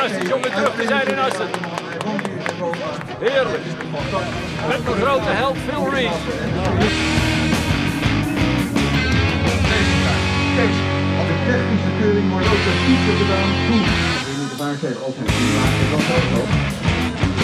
fantastisch om weer terug te zijn in Assen. Heerlijk. Met mijn grote held Phil Rees. Kees, als de technische keuring wordt ook de fietsen gedaan. Toen. De waarheid altijd. Maar dat is ook zo.